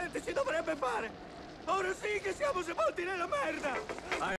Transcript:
gente ci dovrebbe fare! Ora sì che siamo sepolti nella merda!